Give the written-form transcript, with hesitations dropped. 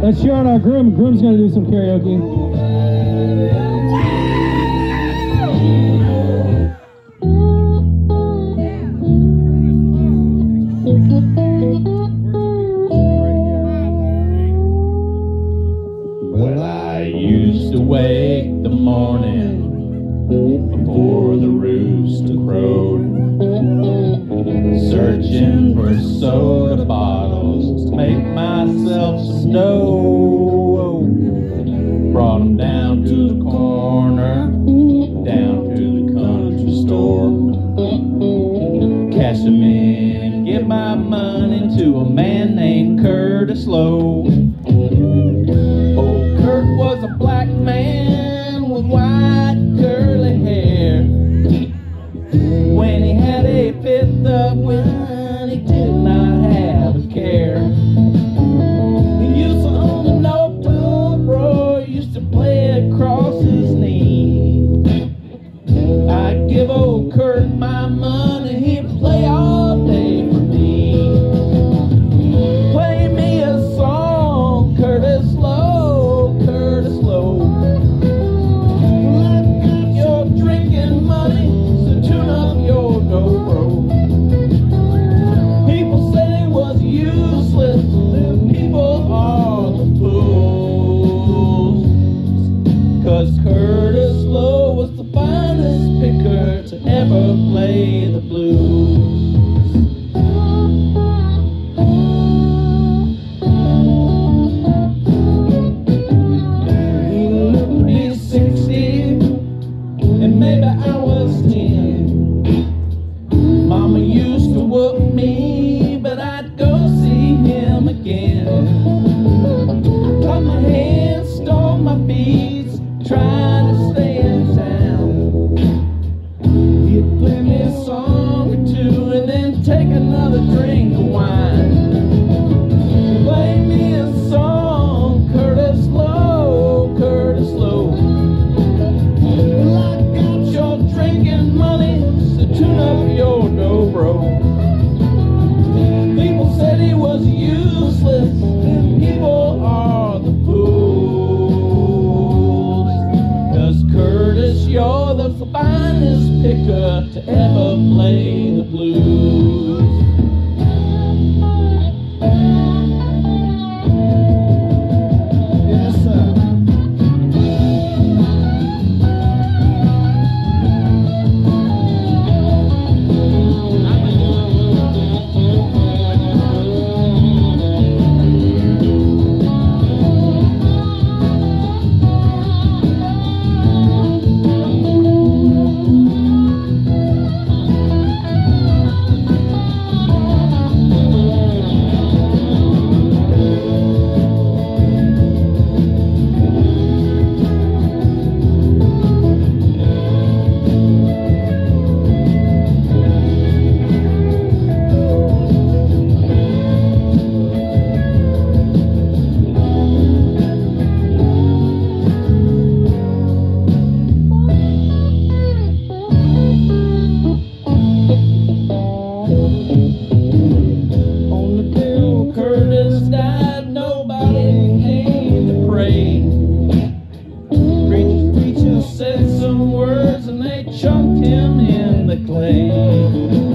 Let's cheer on our groom. Groom's gonna do some karaoke. Well, I used to wake the morning before the rooster crowed, searching for soda bottles to make myself some dough. Brought them down to the corner, down to the country store, cash them in and give my money to a man named Curtis Lowe. Old Kurt was a black man with white curly hair. When he had a fifth of wine, he did not have a care. He used to own a no-toe bro, he used to play across his knee. I'd give old Kurt my money, he'd play all day for me. Play me a song, Curtis Lowe, Curtis Lowe. I got your drinking money, so tune up your dobro. People said it was useless, them people are the fools. 'Cause Curtis Lowe was the finest picker to ever play the blues. He looked me 60, and maybe I was 10. Mama used to whoop me, but I'd go see him again. Cut my hair, stole my beads, trying to stay in town. He'd play me a song or two and then take another drink of wine. Play me a song, Curtis Lowe, Curtis Lowe. Well, I got your drinking money, so tune up your dobro. People said he was useless, and people are the fools. 'Cause Curtis, you're the finest picker to ever play the blues. Yes, sir. On the day old Curtis died, nobody came to pray. Preachers said some words and they chucked him in the clay.